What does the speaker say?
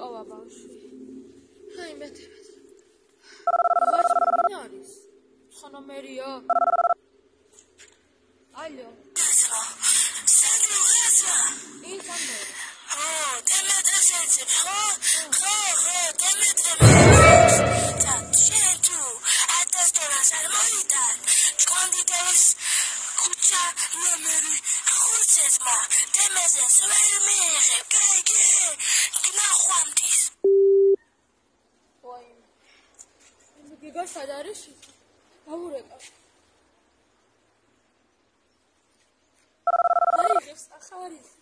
ყოვა ბავშვი. აი მეთე. ვაჭი ვინ არის? ხანომერია. ალო. სანდრუღასა. ინსამდე. დემეტრე შეიძლება, ხო, დემეტრე. ჩატშეთუ, ატასტორას არ მოიტან. კონდიტერის კუჩა ნომერი 5-მა. დემეტრეს ვერ მიიღებ. კაიგე. გნახვამდის. ვაი. გიგა სად არის? დაურეკა. აი, ეს ახალი